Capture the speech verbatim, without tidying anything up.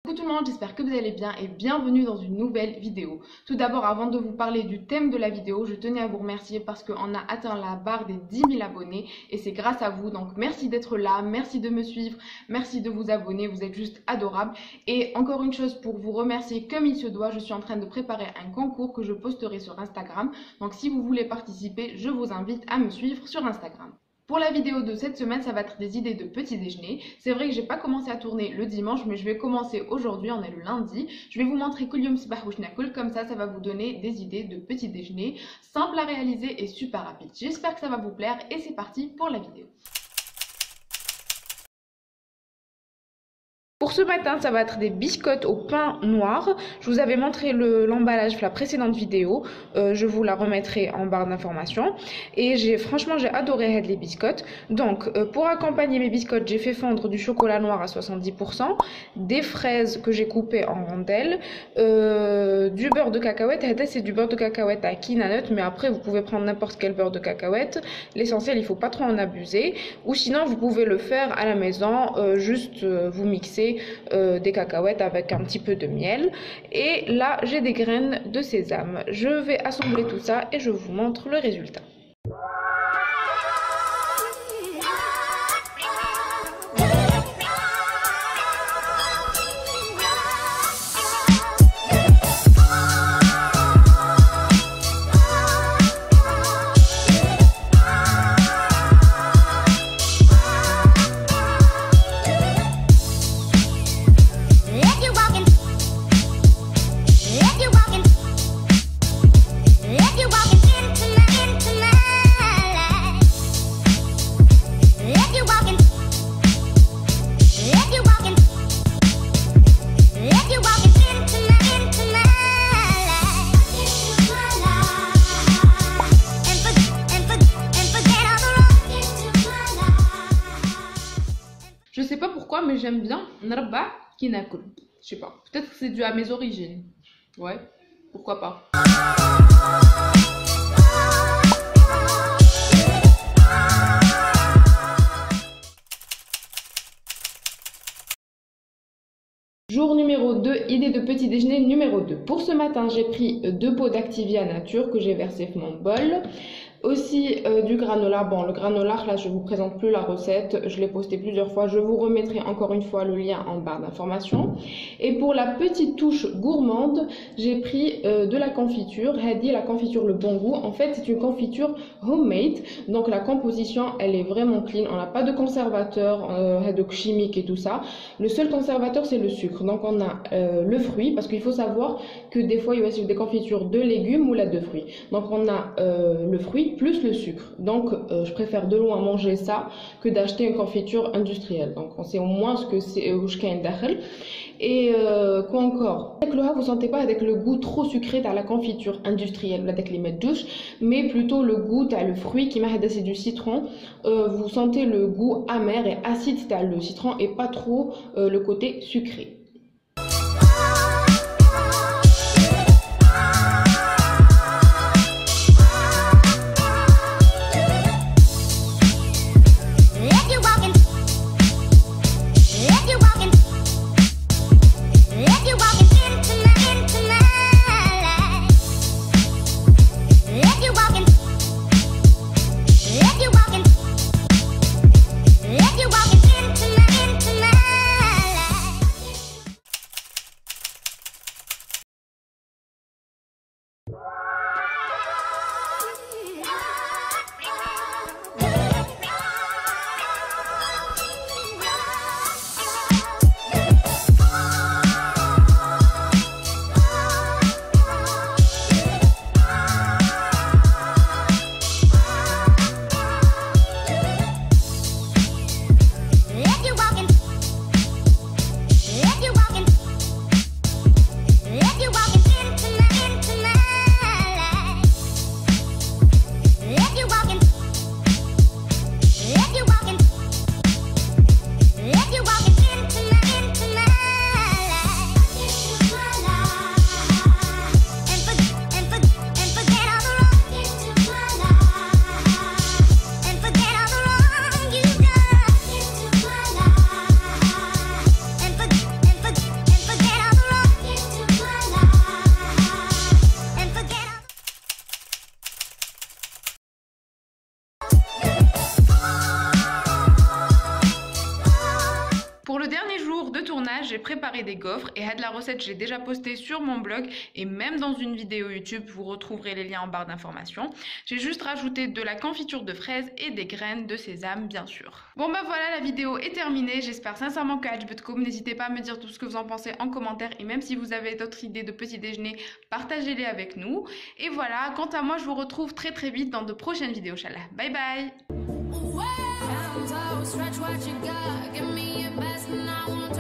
Coucou tout le monde, j'espère que vous allez bien et bienvenue dans une nouvelle vidéo. Tout d'abord, avant de vous parler du thème de la vidéo, je tenais à vous remercier parce qu'on a atteint la barre des dix mille abonnés et c'est grâce à vous. Donc merci d'être là, merci de me suivre, merci de vous abonner, vous êtes juste adorables. Et encore une chose pour vous remercier comme il se doit, je suis en train de préparer un concours que je posterai sur Instagram. Donc si vous voulez participer, je vous invite à me suivre sur Instagram. Pour la vidéo de cette semaine, ça va être des idées de petit déjeuner. C'est vrai que j'ai pas commencé à tourner le dimanche, mais je vais commencer aujourd'hui, on est le lundi. Je vais vous montrer Kulyom Sbah Wash Nakul, comme ça, ça va vous donner des idées de petit déjeuner, simple à réaliser et super rapide. J'espère que ça va vous plaire et c'est parti pour la vidéo. Pour ce matin, ça va être des biscottes au pain noir. Je vous avais montré l'emballage pour la précédente vidéo. Euh, je vous la remettrai en barre d'informations. Et j'ai franchement, j'ai adoré les biscottes. Donc, euh, pour accompagner mes biscottes, j'ai fait fondre du chocolat noir à soixante-dix pour cent, des fraises que j'ai coupées en rondelles, euh, du beurre de cacahuète. C'est du beurre de cacahuète à Kinanut, mais après, vous pouvez prendre n'importe quel beurre de cacahuète. L'essentiel, il ne faut pas trop en abuser. Ou sinon, vous pouvez le faire à la maison, euh, juste euh, vous mixez Euh, des cacahuètes avec un petit peu de miel. Et là j'ai des graines de sésame. Je vais assembler tout ça et je vous montre le résultat. Je sais pas pourquoi, mais j'aime bien Nraba Kinakul. Je sais pas, peut-être que c'est dû à mes origines. Ouais, pourquoi pas. Jour numéro deux, idée de petit déjeuner numéro deux. Pour ce matin, j'ai pris deux pots d'Activia Nature que j'ai versé dans mon bol. Aussi euh, du granola. Bon, le granola, là, je vous présente plus la recette. Je l'ai posté plusieurs fois. Je vous remettrai encore une fois le lien en barre d'informations. Et pour la petite touche gourmande, j'ai pris euh, de la confiture. Hadi, la confiture le bon goût. En fait, c'est une confiture homemade. Donc, la composition, elle est vraiment clean. On n'a pas de conservateur euh, chimique et tout ça. Le seul conservateur, c'est le sucre. Donc, on a euh, le fruit. Parce qu'il faut savoir que des fois, il y a aussi des confitures de légumes ou là de fruits. Donc, on a euh, le fruit plus le sucre. Donc euh, je préfère de loin manger ça que d'acheter une confiture industrielle. Donc on sait au moins ce que c'est. Et euh, quoi encore, avec le vous sentez pas avec le goût trop sucré dans la confiture industrielle avec les mètres douche, mais plutôt le goût t'as le fruit qui m'a c'est du citron. Euh, vous sentez le goût amer et acide t'as le citron et pas trop euh, le côté sucré. Pour le dernier jour de tournage, j'ai préparé des gaufres et la recette, je l'ai déjà postée sur mon blog et même dans une vidéo YouTube, vous retrouverez les liens en barre d'informations. J'ai juste rajouté de la confiture de fraises et des graines de sésame, bien sûr. Bon bah voilà, la vidéo est terminée. J'espère sincèrement que عجبتكم. N'hésitez pas à me dire tout ce que vous en pensez en commentaire et même si vous avez d'autres idées de petit déjeuner, partagez-les avec nous. Et voilà, quant à moi, je vous retrouve très très vite dans de prochaines vidéos, Inch'Allah. Bye bye! Stretch what you got, give me your best and I won't